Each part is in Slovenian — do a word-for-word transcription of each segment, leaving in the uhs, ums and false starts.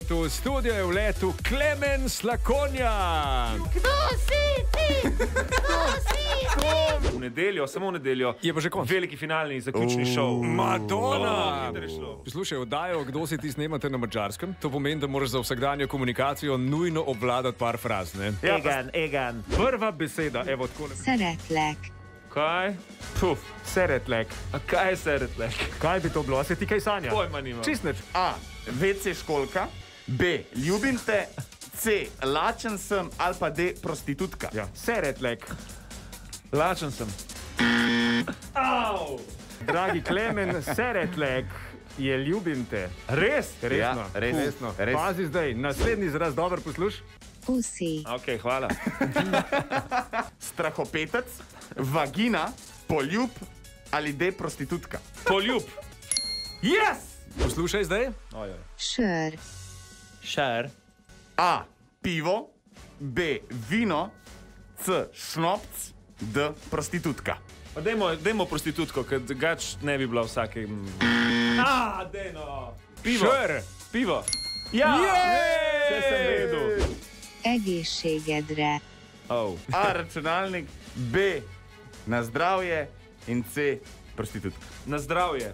V studio je vletel Klemen Slakonja. Kdo si ti? Kdo si ti? V nedeljo, samo v nedeljo. Je pa že konc. Veliki finalni, zaključni šov. Madonna! Oh, Poslušaj, oddajo, kdo si ti snemate na Madžarskem. To pomeni, da moraš za vsakdanjo komunikacijo nujno obvladati par fraz, ne? Ja, Egan, Egan. Prva beseda, evo takole. Szeretlek. Kaj? Puf, Szeretlek. a kaj je seretlek? Kaj bi to bilo? Se ti kaj sanja? Pojma nimam. Čistneč. A. ve ce školka, B. ljubim te, C. lačen sem ali pa D. prostitutka. Ja. Szeretlek. Lačen sem. Au! Dragi Klemen, Szeretlek je ljubim te. Res? Resno. Ja, res. Resno. Res. Pazi zdaj, naslednji izraz dobro posluš. Pusi. Ok, hvala. Strahopetec, vagina, poljub ali D. prostitutka. Poljub. Yes! Poslušaj zdaj. Ojoj. Sör. Šer. A. pivo, B. vino, C. šnopc, D. prostitutka. Pa dajmo, dajmo prostitutko, ker gač ne bi bila vsake... A, dejno. Pivo. Sör. Pivo. Ja! Vse sem vedel. Egészségedre. Oh. A. računalnik, B. na zdravje in C. prostitutka. Na zdravje.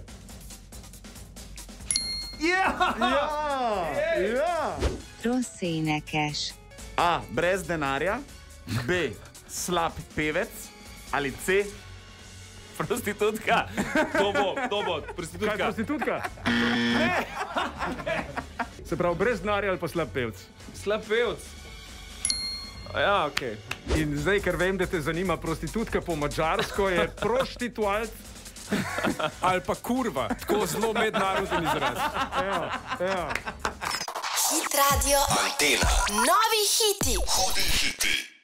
Ja! Ja! Rossz énekes. A. brez denarja, B. slab pevec ali C. Prostitutka. To bo, to bo. Kaj, Prostitutka. prostitutka? Ne! Se pravi, brez denarja ali pa slab pevc. Slab pevc. Ja, okej. Okay. In zdaj, ker vem, da te zanima prostitutka po madžarsko, je prostitualt ali pa kurva. Tako zelo mednaroden izraz. Evo, evo. Hit radio. Antena. Novi hiti. Hudi hiti.